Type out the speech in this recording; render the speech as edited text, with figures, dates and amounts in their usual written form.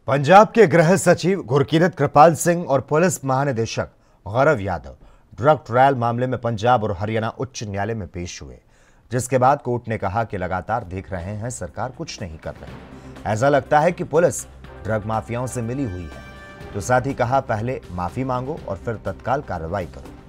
पंजाब के गृह सचिव गुरकीरत कृपाल सिंह और पुलिस महानिदेशक गौरव यादव ड्रग ट्रायल मामले में पंजाब और हरियाणा उच्च न्यायालय में पेश हुए, जिसके बाद कोर्ट ने कहा कि लगातार देख रहे हैं सरकार कुछ नहीं कर रही। ऐसा लगता है कि पुलिस ड्रग माफियाओं से मिली हुई है। तो साथ ही कहा, पहले माफी मांगो और फिर तत्काल कार्रवाई करो।